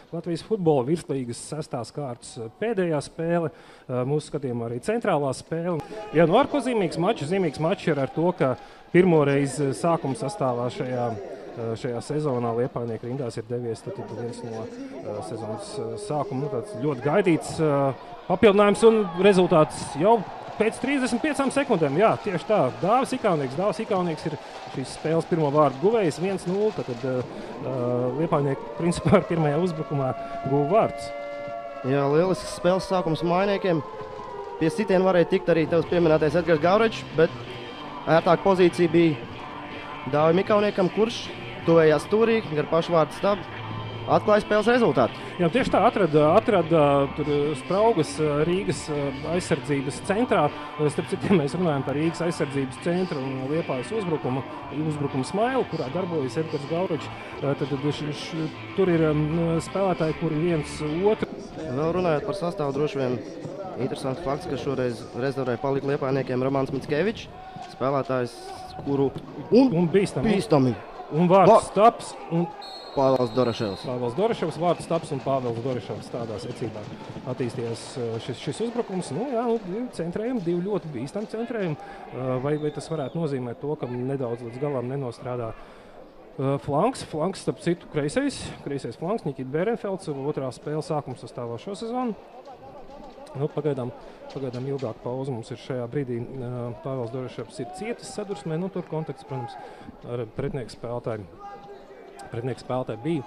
Latvijas futbola virslīgas 6. kārtas pēdējā spēle. Mūsu skatījumā arī centrālā spēle. Jā, nu ārkozīmīgs mačs ir ar to, ka pirmoreiz sākuma sastāvā šajā sezonā Liepājnieku rindās ir devies viens no sezonas sākuma. Tāds ļoti gaidīts papildinājums un rezultāts jau pēc 35 sekundēm. Jā, tieši tā. Dāvis Ikaunieks ir šīs spēles pirmo vārdu guvējs 1-0. Tad Liepājnieki principā ar pirmajā uzbrukumā guva vārdus. Jā, lielisks spēles sākums Mājniekiem. Pie sitiena varēja tikt arī tevs pieminētais Edgars Gaurečs, bet ērtāk pozīcija bija Dāvim Ikauniekam, kurš tuvējās stūrī gar pašvārdu stabu, atklāja spēles rezultātu. Jā, tieši tā atrada tur spraugas Rīgas aizsardzības centrā. Starp citu, mēs runājam par Rīgas aizsardzības centru un Liepājas uzbrukumu smailu, kurā darbojas Edgars Gaurečs. Tad tur ir spēlētāji, kuri viens otru. Vēl runājot par sastāvu, droši vien interesants fakts, ka šoreiz rezervē palika Liepājniekiem Romāns Mickevičs, spēlētājs, kuru un bīstami. Un vārds Staps un Pāvils Doraševs. Vārds Staps un Pāvils Doraševs tādā secībā attīstījās šis uzbrukums. Nu, jā, centrējumi, divi ļoti bīstami centrējumi. Vai tas varētu nozīmēt to, ka nedaudz līdz galam nenostrādā flanks, starp citu kreisais flanks, Nikita Bērenfelds, otrā spēle sākuma sastāvā šo sezonu. Nu, pagaidām ilgāk pauze mums ir šajā brīdī. Pāvils Doraševs ir cietis sadursmē, tur kontakts, protams, ar pretinieku spēlētāju. Bija.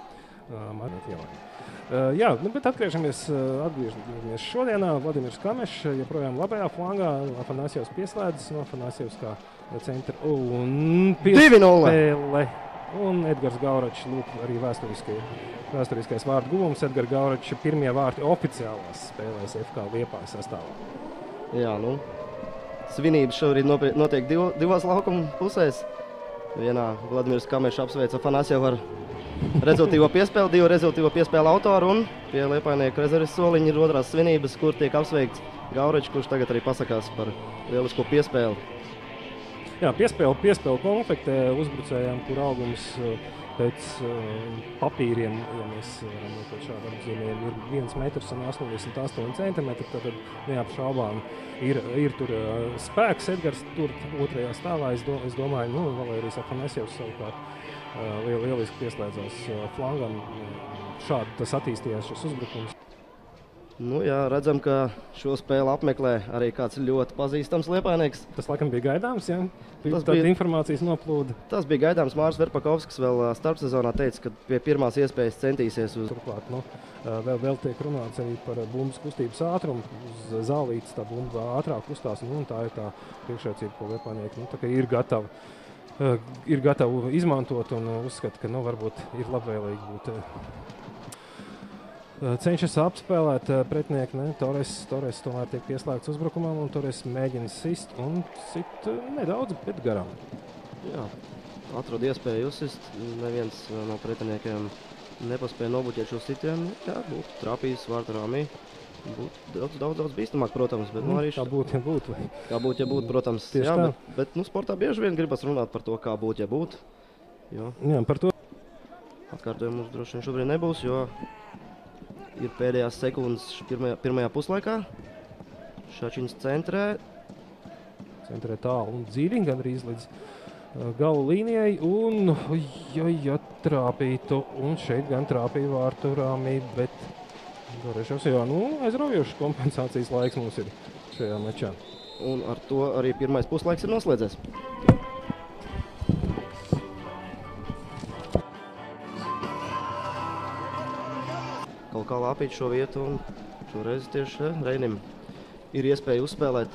Jā, bet atgriežamies šodienā. Vladimirs Kamešs joprojām labajā flangā. Afanasjevs pieslēdzas no Afanasjevs kā centra un piespēle. Un Edgars Gaurečs, arī vēsturiskais vārdu guvums. Edgars Gaurečs pirmie vārti oficiālās spēlēs FK Liepājas sastāvā. Jā, svinības šobrīd notiek divās laukuma pusēs. Vienā Vladimirs Kamešs apsveic Afanasjevu ar rezultīvo piespēli, divu rezultīvo piespēli autoru, un pie Liepājnieku rezerves soliņa ir otrās svinības, kur tiek apsveikts Gaurečs, kurš tagad arī pasakās par lielisko piespēli. Jā, piespēle konfektē uzbrucējām, kur augums pēc papīriem, ja mēs varam nokot šādu apzīmējumu, ir 1,88 m, tad neapšaubām ir tur spēks. Edgars tur otrajā stāvā, es domāju, Valērijas Afanasjevs savukārt lieliski pieslēdzās flangam. Šādi tas attīstījās šis uzbrukums. Jā, redzam, ka šo spēli apmeklē arī kāds ļoti pazīstams Liepājnieks. Tas laikam bija gaidāms, jā? Tāda informācijas noplūda. Tas bija gaidāms. Māris Verpakovskis vēl starpsezonā teica, ka pie pirmās iespējas centīsies uz... Turklāt, vēl tiek runāts arī par bumbas kustības ātrumu. Uz zālītes tā bumba ātrāk kustās, un tā ir tā priekšrocība, ko Liepājnieki tā kā ir gatavi izmantot un uzskata, ka varbūt ir labvēlīgi būt cenšas apspēlēt pretinieku. Torres tomēr tiek pieslēgts uzbrukumam, un Torres mēģina sist un sit nedaudz, bet garām. Jā, atrod iespēju uzsist. Neviens no pretiniekiem nepaspēja nobuķēt šo sitienu. Jā, būtu trāpījis vārta rāmī. Būtu daudz bīstamāk, protams. Bet, kā būtu, ja būtu. Kā būtu, ja būtu, protams. Jā, bet sportā bieži vien gribas runāt par to, kā būtu, ja būtu. Jā, par to. Atkārtojumu mums droši vien šobrīd nebūs, jo ir pēdējās sekundes pirmajā puslaikā. Šačiņš centrē tālu un dziļi, gandrīz līdz gala līnijai. Un trāpītu. Un šeit gan trāpīja vārtu rāmī, bet Doraševs, aizraujošs kompensācijas laiks mums ir šajā mečā. Un ar to arī pirmais puslaiks ir noslēdzies. Kaut kā lāpīt šo vietu, un šoreiz tieši Reinim ir iespēja uzspēlēt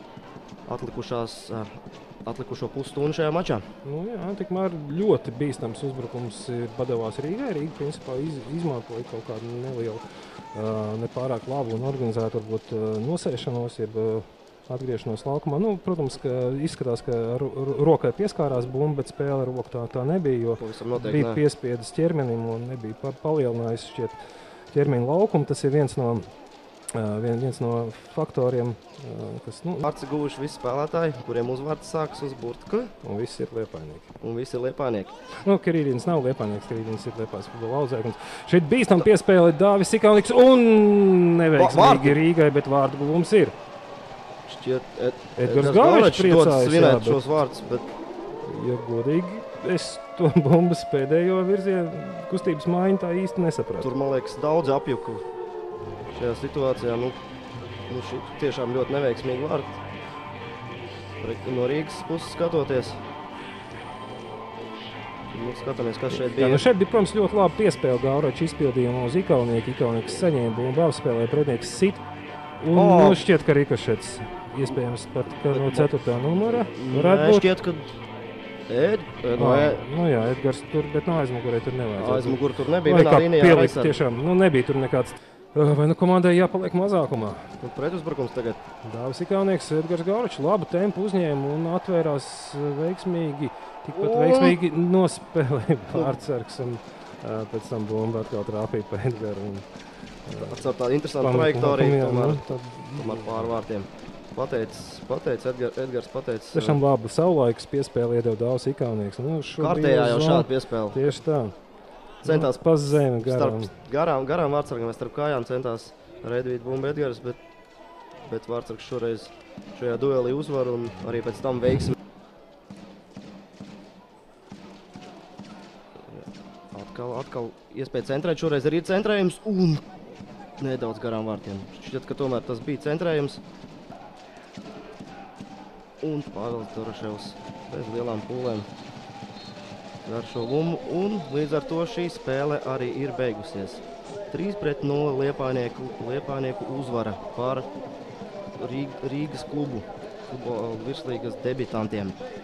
atlikušo pusstundu šajā mačā. Jā, tikmēr ļoti bīstams uzbrukums padevās Rīgai. Rīga principā izmantoja kaut kādu nelielu, nepārāk labu un organizētu varbūt nosēšanos, jeb atgriešanos laukumā. Protams, ka izskatās, ka rokai pieskārās bumba, bet spēle ar roku tā nebija, jo bija piespiedis ķermenim un nebija palielinājis šķiet ķermeņa laukumu. Tas ir viens no viens no faktoriem, kas Vārds ir guvuši visi spēlētāji, kuriem uzvārds sākas uz burtu. un viss ir Liepājnieki. Un visi ir Liepājnieki. Kirīdins nav Liepājnieks, Kirīdins ir Liepājas futbola audzēknis. Šeit bīstam piespēle Dāvis Sikāniks un neveiksmīgi Rīgai, bet vārdu guvums ir. Šķiet, Edgars Gaučs priecājas, svinēt šos vārdus, bet ja godīgi, es to bumbas pēdējo virzienu kustības maiņu tā īsti nesapratu. tur, man liekas, daudz apjuku šajā situācijā. Šī tiešām ļoti neveiksmīgi vārdi. No Rīgas puses skatoties. Skatāmies, kas šeit bija. Jā, šeit bija, protams, ļoti labi piespēle Gauča izpildījuma uz Ikaunieki. Ikaunieks saņēma bumbu, apspēlēja pretinieks sit. Un šķiet, ka Rikošets iespējams pat no 4. numura varētu būt. Šķiet, ka Edgars tur, bet no aizmugurē tur nevajadzētu. Aizmuguri tur nebija vienā līnijā. Pielikt tiešām, nebija tur nekāds. Vai komandai jāpaliek mazākumā? Pretuzbrukums tagad. Dāvis Ikaunieks, Edgars Gaučs labu tempu uzņēma un atvērās veiksmīgi. Tikpat veiksmīgi nospēlēja Vārtsargs un pēc tam bumba atkal trāpīja pa Edgaru. Ar tādu interesantu trajektoriju, tomēr pārvārtiem. Pateic, Edgars pateic. Tiešām labu savulaikas piespēli iedeva Dāvis Ikaunieks. Kārtējā jau šāda piespēle. Tieši tā. Centās pa zemi garām Vārtsargam, starp kājām centās redvīt bumbu Edgars, bet Vārtsargs šoreiz šajā duelī uzvar un arī pēc tam veiksmi. Atkal iespēja centrēt, šoreiz arī ir centrējums un nedaudz garām vārtiem. Šķiet, ka tomēr tas bija centrējums. Un Pāvils Doroševs bez lielām pūlēm ar šo lumu, un līdz ar to šī spēle arī ir beigusies. 3-0 Liepājnieku uzvara pār Rīgas klubu futbola virslīgas debitantiem.